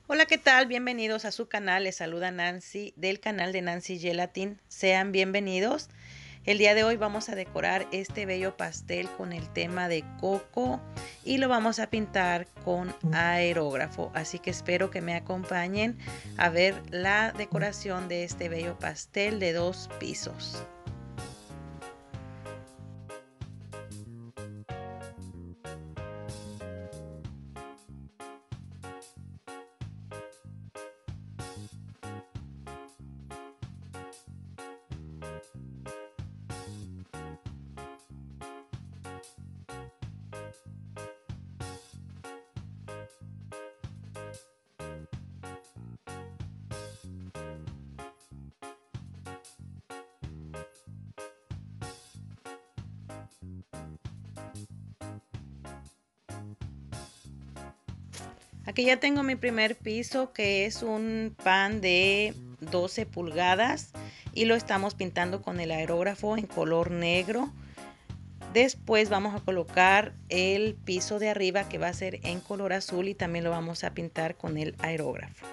Hola, ¿qué tal? Bienvenidos a su canal. Les saluda Nancy del canal de Nancy Gelatin. Sean bienvenidos. El día de hoy vamos a decorar este bello pastel con el tema de coco y lo vamos a pintar con aerógrafo. Así que espero que me acompañen a ver la decoración de este bello pastel de 2 pisos. Aquí ya tengo mi primer piso, que es un pan de 12 pulgadas y lo estamos pintando con el aerógrafo en color negro. Después vamos a colocar el piso de arriba, que va a ser en color azul, y también lo vamos a pintar con el aerógrafo.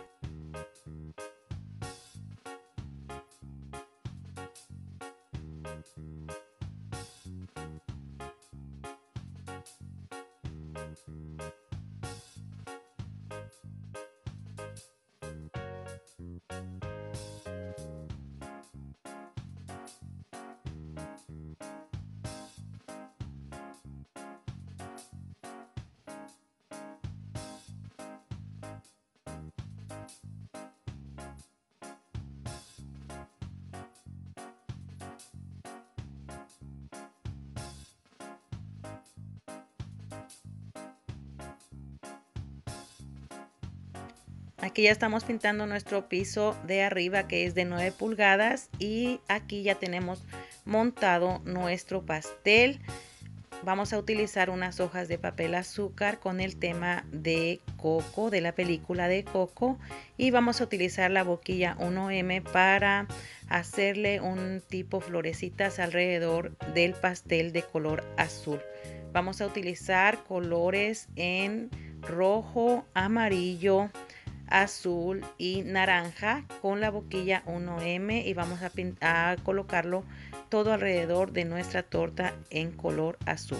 Aquí ya estamos pintando nuestro piso de arriba, que es de 9 pulgadas, y aquí ya tenemos montado nuestro pastel. Vamos a utilizar unas hojas de papel azúcar con el tema de Coco, de la película de Coco, y vamos a utilizar la boquilla 1M para hacerle un tipo florecitas alrededor del pastel de color azul. Vamos a utilizar colores en rojo, amarillo, azul y naranja con la boquilla 1M, y vamos a colocarlo todo alrededor de nuestra torta en color azul.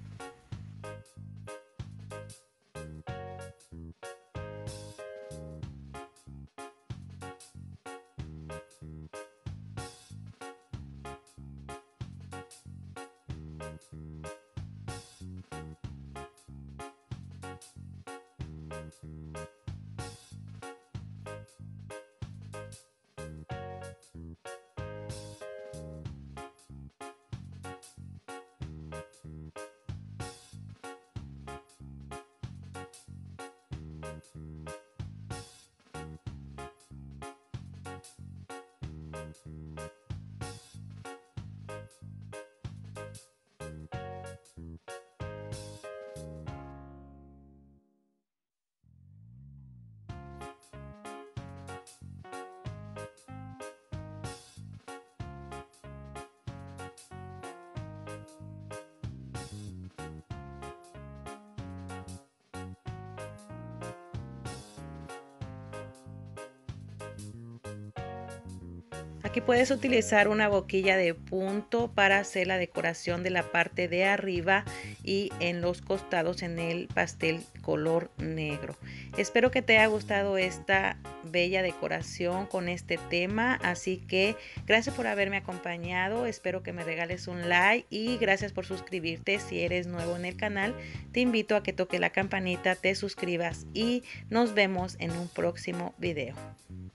Aquí puedes utilizar una boquilla de punto para hacer la decoración de la parte de arriba y en los costados en el pastel color negro. Espero que te haya gustado esta bella decoración con este tema, así que gracias por haberme acompañado. Espero que me regales un like y gracias por suscribirte. Si eres nuevo en el canal, te invito a que toques la campanita, te suscribas y nos vemos en un próximo video.